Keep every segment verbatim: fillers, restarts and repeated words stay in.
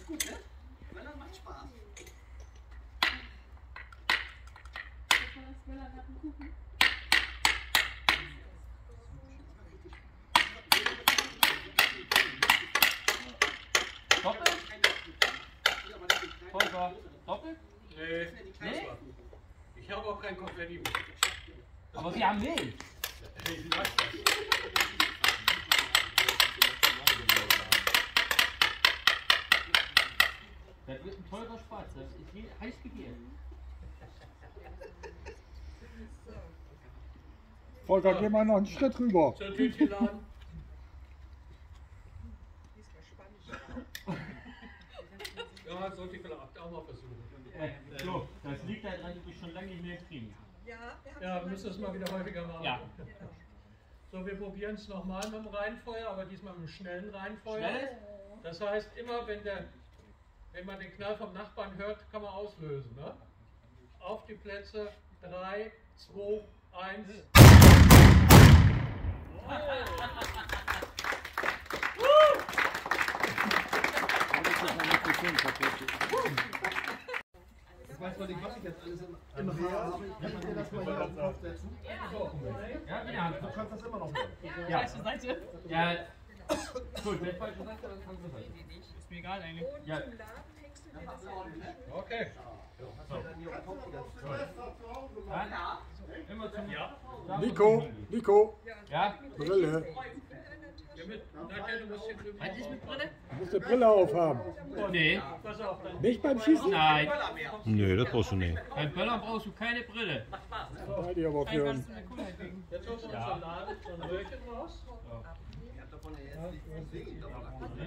gut, ne? Böllern macht Spaß. Böllern hat einen Kuchen. Doppelt? Volker, doppelt? Nee, Nee? ich habe auch kein Konfetti. Aber wir haben Milch. Ich lasse das. Das wird ein teurer Spaß, das ist je- heiß begehrt. Volker, geh mal noch einen Schritt rüber. Zur Tütchenladen. Ja, sollte ich vielleicht auch mal versuchen. Äh, so, das liegt daran, du bist schon lange nicht mehr kriegen. Ja, wir müssen es mal wieder häufiger machen. Ja. So, wir probieren es nochmal mit dem Reinfeuer, aber diesmal mit dem schnellen Reinfeuer. Schnelles? Das heißt, immer wenn, der, wenn man den Knall vom Nachbarn hört, kann man auslösen. Ne? Auf die Plätze, drei, zwei, eins. Ich weiß noch nicht, was ich jetzt alles im, im Haar habe. Ich kann dir das mal hier auf den Kopf setzen. Ja, in der Hand. Du kannst das immer noch machen. Ja. Falsche Seite. Ja. Gut, wenn falsche Seite, dann kannst du Seite. Ist mir egal eigentlich. Ja. Okay. Dann immer zum Ja. Nico, Nico, Ja. Brille. Nadja, du musst hier drüben. Was ist mit Brille? Du musst eine Brille aufhaben. Nee. Pass auf, dann. Nicht beim Schießen? Nein. Nö, das brauchst du nicht. Beim Böllern brauchst du keine Brille. Halt die aber für Kannst du mir Coolheit wegen. Jetzt holst du uns Ja. so Laden, so ein Röhrchen raus. Ich hab davon ja jetzt nicht singen. Aber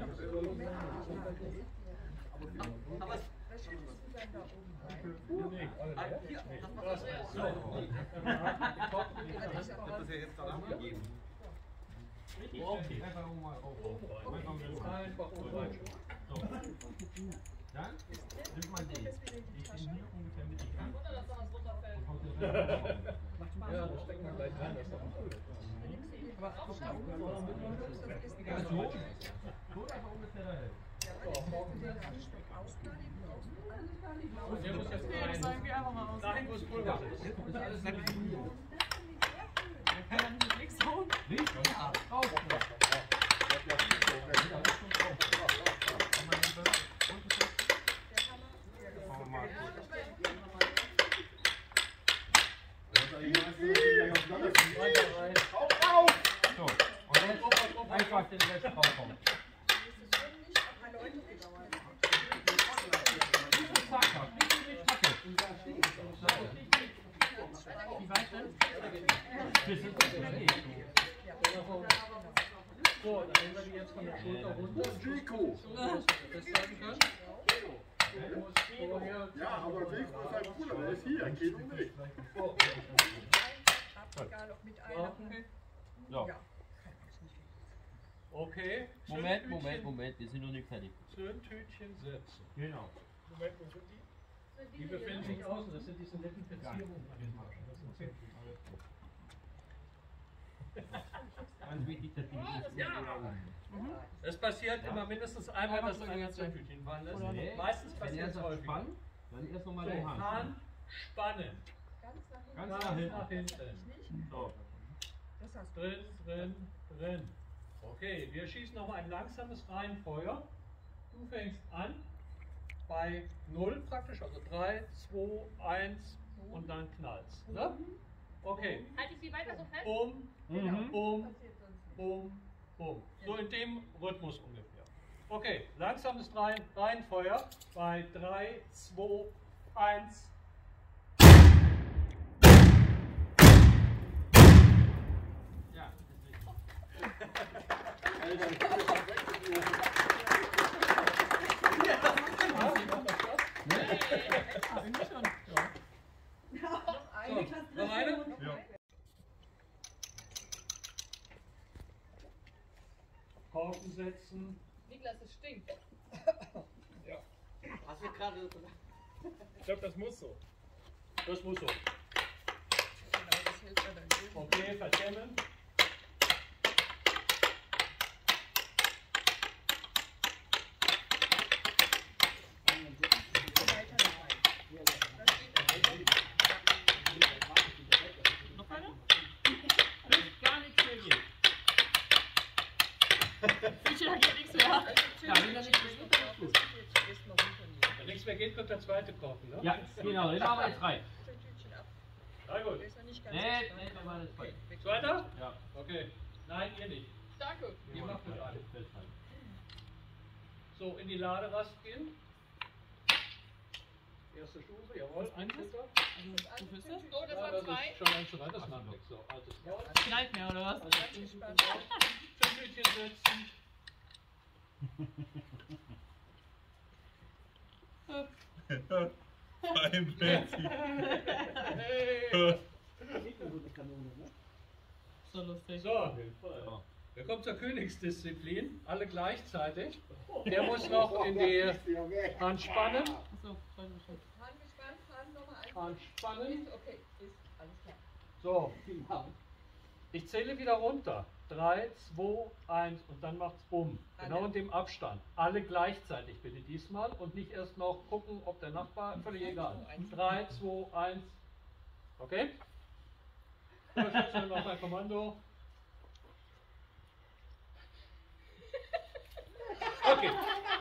Nee, alle hier, das ist so. ich hab das ja jetzt danach gegeben. Okay. Einfach oben mal aufbauen. Einfach mal Einfach oben rein. so. Dann nimmt man den. Ich bin hier ungefähr mit die Hand. Und haut den rein. Ja, das steckt man gleich rein, das ist doch gut. Ja, so. So einfach ungefähr dahin. Der muss jetzt Nee, das sagen wir einfach mal aus. dahin, wo es Pulver ist. Jetzt ist alles weg. Man kann dann nicht nichts hauen. Nicht? Ja. Raus. So, und jetzt einfach den Rest draufhauen. Wie weit denn? So, dann nehmen wir die jetzt von der Schulter runter. Chico! Festhalten können. Der muss vorher. Ja, aber Wilko ist ein Bruder, der ist hier, geht um mich. So, Okay. Moment, Schön Moment, Tütchen- Moment, wir sind noch nicht fertig. Schön Tütchen setzen. Genau. Moment, wo sind die? Die befinden sich außen, das sind diese netten Verzierungen an den Maschen. Das sind zehn. Ganz wichtig, dass die nicht Es passiert immer mindestens einmal, dass einer zwei Tütchen fallen lässt. Nee. Meistens Wenn passiert er es sagt häufig. spannen, dann erst nochmal So, die Hand. Hahn spannen. Ganz Ganz nach hinten. nach hinten. So. Drin, drin, drin. Okay, wir schießen noch mal ein langsames Reihenfeuer. Du fängst an bei null praktisch, also drei, zwei, eins und dann knallst. Ne? Okay. Halte ich sie weiter so fest? Bum, Mhm. bum, bum, bum. So in dem Rhythmus ungefähr. Okay, langsames Rein Reihenfeuer bei drei, zwei, eins. Ja, Ah, irgendwie schon. So, noch eine? Ja. Korken setzen. Niklas, es stinkt. Hast du gerade. Ich glaube, das muss so. Das muss so. Okay, verkämmen. Wenn nichts mehr geht, kommt der zweite Korken, ne? Ja, genau, den machen wir jetzt rein. Na gut. Nee, nee, wir machen jetzt rein. Zweiter? Ja. Okay. Nein, ihr nicht. Danke. Ihr macht das alle. So, in die Laderast gehen. Erste Stufe, jawohl. Ein Futter. Oh, das Ja, waren das zwei. ist schon eins zu weit, das macht nichts. So, altes Wort. Knallt mehr, oder was? Fünf Minuten setzen. Beim Prinzip. Hey. So lustig. So, wir kommen zur Königsdisziplin. Alle gleichzeitig. Der muss noch in die Hand spannen. Achso, voll schon. Hand spannen. Okay, ist alles klar. So, ich zähle wieder runter. drei, zwei, eins und dann macht's bumm. Genau in dem Abstand. Alle gleichzeitig bitte diesmal und nicht erst noch gucken, ob der Nachbar, völlig egal. drei, zwei, eins. Okay? Jetzt noch ein Kommando. Okay.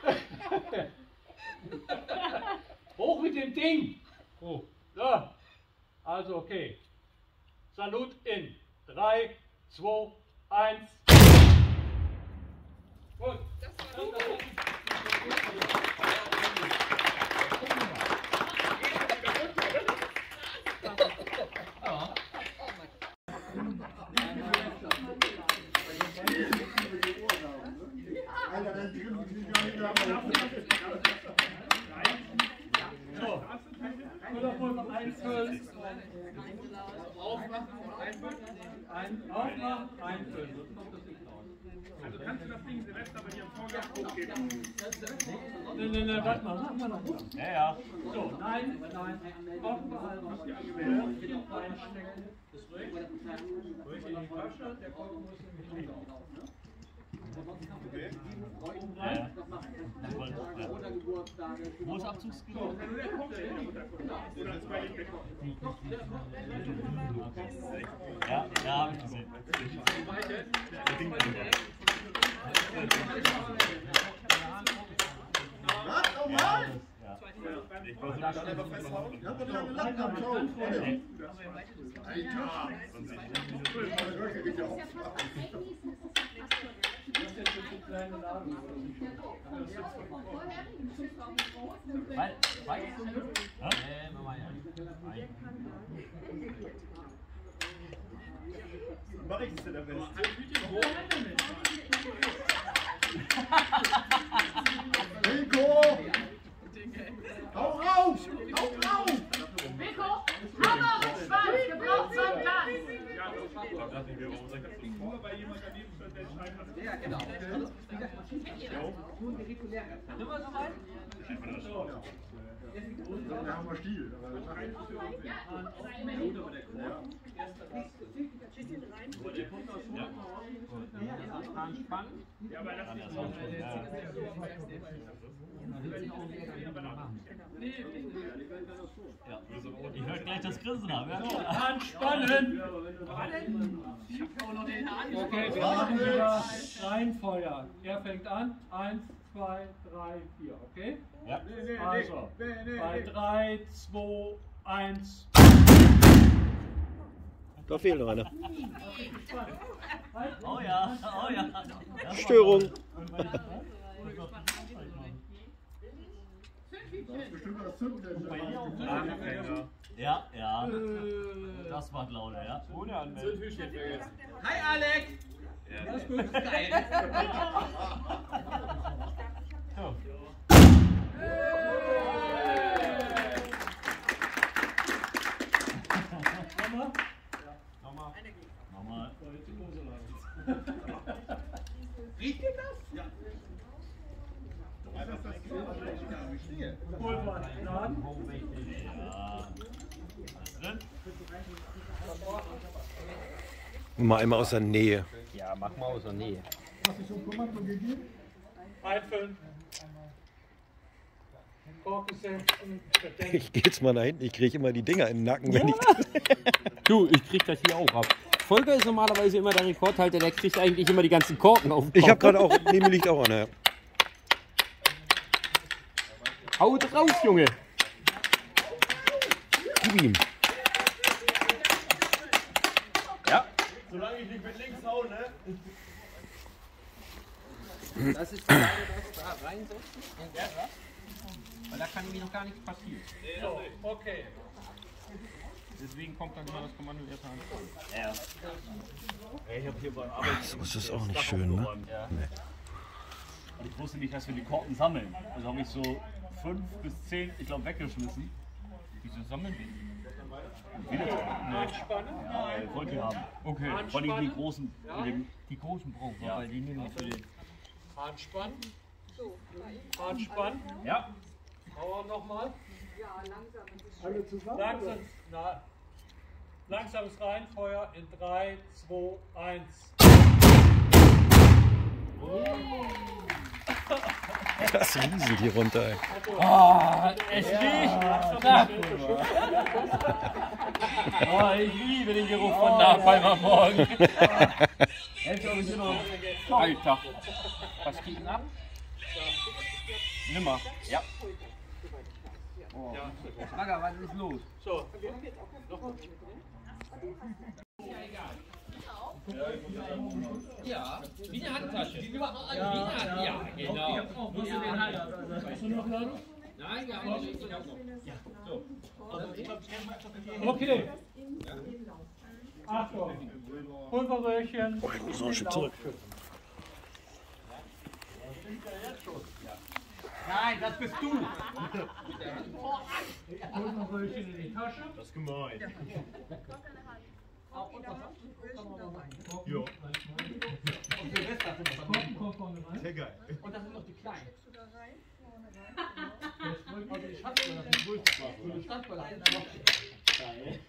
Hoch mit dem Ding. Oh. So. Also okay. Salut in drei, zwei, eins. Gut. Alter, dann drin, die gar nicht mehr So. Müller einfüllen. Aufmachen, einfüllen. Ein, aufmachen, einfüllen. Sonst kommt das nicht raus. Also kannst du das Ding Silvester bei dir im Vorgang hochgeben? Nein, nein, nein, warte mal, machen wir noch. Ja, ja. So, nein, nein. Offen behalten. Röhrchen reinstecken. Das Röhrchen. Röhrchen in die Tasche. Der Korken muss nämlich nicht auf. Okay. Ja. Wo ist Abzugsgeruch? Ja, ja, hab ich gesehen. Was? Nochmal? Ja. Ich wollte dann einfach festhauen. Ja, aber der gelacht am Schau. Alter. Sonst sehe ich Das ist jetzt so kleine Laden. Weil, weil, ja? Nee, mach mal ja. Ein. Mach ich es denn am besten? Rico! Hau raus! Hau raus! Rico, Hammer und Schwanz, gebraucht zum Gas. Ich dachte, wir warum sagt das so? Nur bei jemand daneben steht, der entscheiden hat. Ja, genau. Immer so weit? Wir haben mal Stiel. Ja, aber das ist Ja. Ich höre gleich das Grinsen ab. Ja. Anspannen! Ich hab auch noch den Hahn. Okay, wir machen wieder Reihenfeuer. Er fängt an. Eins, zwei, drei, vier. Okay? Ja. Also, bei drei, zwei, eins. Da fehlt noch einer. Oh ja, oh ja. Störung. Bestimmt das Zündfläche. Ja, ja. Das macht Laune, ja. Ohne Anmeldung. Hi Alex! Ja. Das ist gut. Geil. So. Nochmal? Nochmal. Nochmal. Riecht ihr das? Ja. Pulver laden. Ja. Drin? Mal einmal aus der Nähe. Ja, mach mal aus der Nähe. Hast du schon Kommando gegeben? Einfüllen. Korken setzen. Ich geh jetzt mal da hinten, ich kriege immer die Dinger in den Nacken, wenn ich. Du, ich krieg das hier auch ab. Volker ist normalerweise immer der Rekordhalter, der kriegt eigentlich immer die ganzen Korken auf den Kopf. Ich habe gerade auch, neben mir liegt auch einer. Haut raus, Junge! Gib ihm! Ja. Solange ich nicht mit links hau, ne? Das ist die Frage, das da reinsetzen. Weil da kann nämlich noch gar nichts passieren. So, okay. Deswegen kommt dann immer das Kommando erst an. Ja. Ich habe hier beim Arbeiten. So ist es auch nicht schön, ne? Ja. Nee. Und ich wusste nicht, dass wir die Korken sammeln. Also habe ich so fünf bis zehn, ich glaube, weggeschmissen. Wieso sammeln wir die? Anspannen. Ja, ich wollte die haben. Okay. Vor allem die großen. Ja. Dem, Die großen brauchen wir, Ja. weil die nehmen wir für den. Anspannen. Anspannen. ja. Power nochmal. Alle zusammen? Langsam, na, langsames Reinfeuer in drei, zwei, eins. Das rieselt hier runter, ey. Oh, es riecht nach. Oh, ich liebe den Geruch von Napalm am Morgen. Alter. Was geht denn ab? Nimmer. Ja. Oh. Schwager, was ist los? So. Ja, wie eine Handtasche. Wie eine Hand, ja, genau. Musst du den halten? Weißt du noch, Lado? Nein, ja, aber ich auch noch. Ja, so. Okay. Achtung. Pulverröhrchen. So, ein Stück zurück. Nein, das bist du. Pulverröhrchen in die Tasche. Das ist gemein. Ja. Korken kommt vorne rein. Sehr geil. Und das sind noch die kleinen. Jetzt drücken wir die Schatz, das ist Wulstbach. So eine Standbeile. Geil.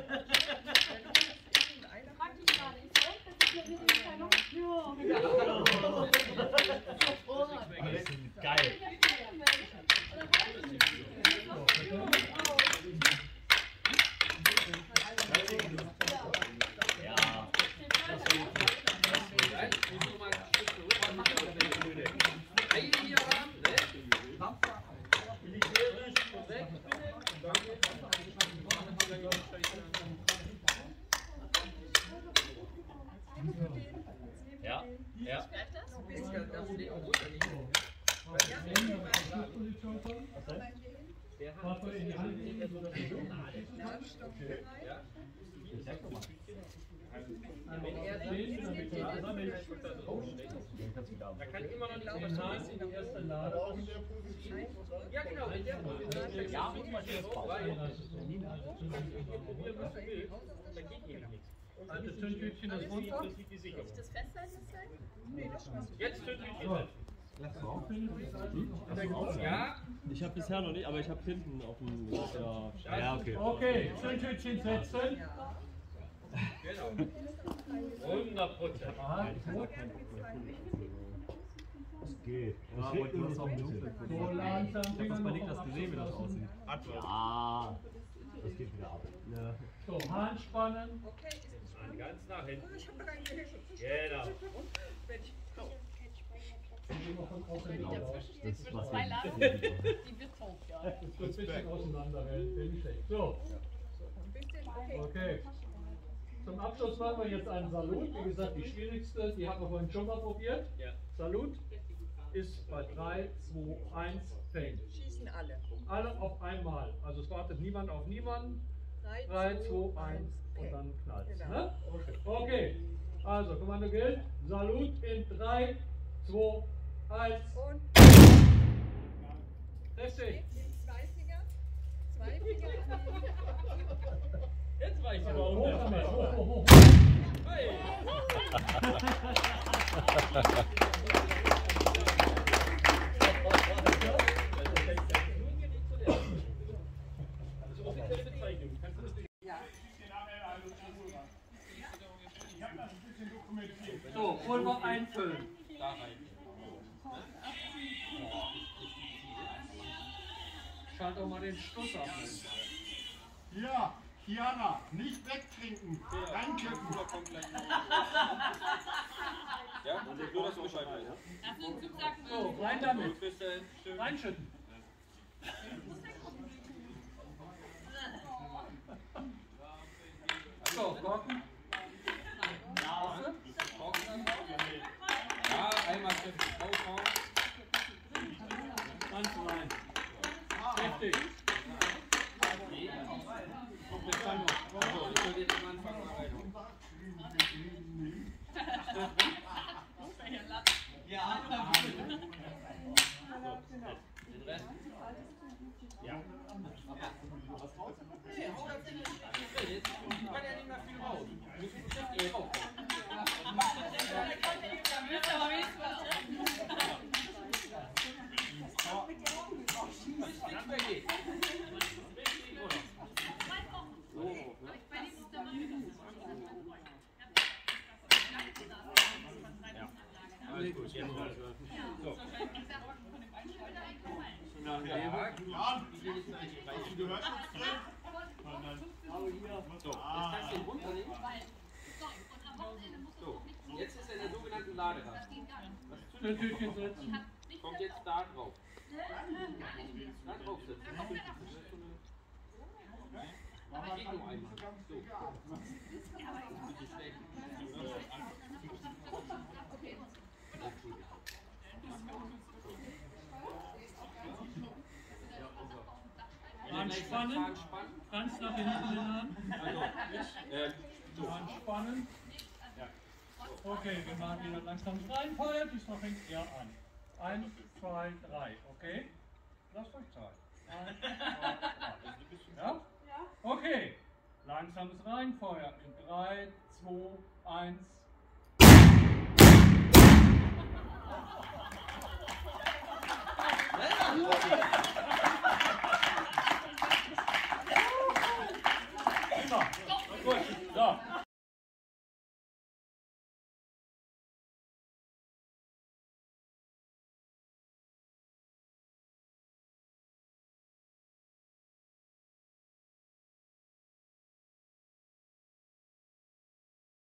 Geil. Ja. Ja, ja. Waffe in die Hand nehmen, sodass die Luft Da kann immer noch nicht was in die erste Ladung. Ja, genau. In der Position. Ja, muss man hier drauf rein. Also Zündhütchen ist runter. Jetzt Zündhütchen. Ja. Ich habe bisher noch nicht, aber ich habe hinten auf dem. Ja, ja okay. Okay, Zündhütchen setzen. hundert Prozent. Das geht. Ja, aber du hast auch eine Luft. So langsam. Ich hab das bei Niklas gesehen, wie das aussieht. Ja. Das geht wieder ab. Ja. So, Hahn spannen. Ganz nach hinten. Genau. Das ist was. Die wird tot, ja. Das wird ein bisschen auseinanderhält, bin ich schlecht. So, okay. Zum Abschluss machen wir jetzt einen Salut. Wie gesagt, die schwierigste, die haben wir vorhin schon mal probiert. Ja. Salut ist bei drei, zwei, eins, fängt. Schießen alle. Alle auf einmal. Also es wartet niemand auf niemanden. drei, zwei, eins und dann knallt es. Ne? Okay, also Kommando gilt. Salut in drei, zwei, eins. Und Richtig. zwei Finger. Zwei Finger an die. Jetzt weiß ich aber Hoch auch damit, hoch, hoch, hoch. So, Pulver einfüllen. Da rein. Schalt doch mal den Schluss ab. Ja, Kiana, nicht wegtrinken, reinkippen. Ja, und ich will, dass du Bescheid weißt. Das ist ein Zugsack. So, rein damit. Reinschütten. So, Korken. Nase. Korken. Ja, einmal kräftig raushauen. Ganz rein. Kräftig. Jetzt kann noch. So, ich soll jetzt am Anfang mal rein. Ja, so, den Rest. Ja. Was raus? Nee, hau das in die Jetzt kann ja nicht mehr viel raus. Du musst es kräftig raus. Da müsst ihr aber wenigstens was Nichts mehr geht. So. Ja. Alles gut, jetzt mal. So. Jan, weißt du, gehört das? So, jetzt kannst du den runternehmen. So, jetzt ist er in der sogenannten Laderast. Was Tütchen setzen. Kommt jetzt da drauf. Da drauf setzen. Geht nur einmal. So. Anspannen. Ganz nach hinten den Arm. Also, äh, so. Anspannen. Okay, wir machen wieder langsam Reihenfeuer. Diesmal fängt er an. Eins, zwei, drei. Okay? Lasst euch Zeit. Eins, zwei, drei. Ja? Okay. Langsames Reihenfeuer. In drei, zwei, eins. Immer.